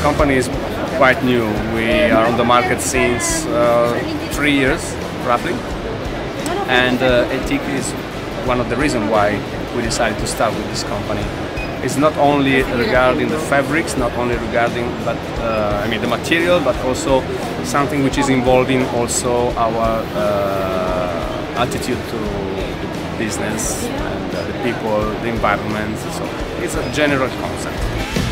company is quite new. We are on the market since 3 years, roughly, and ethic is one of the reasons why we decided to start with this company. It's not only regarding the fabrics, not only regarding the material, but also something which is involving also our attitude to the business and the people, the environment. So it's a general concept.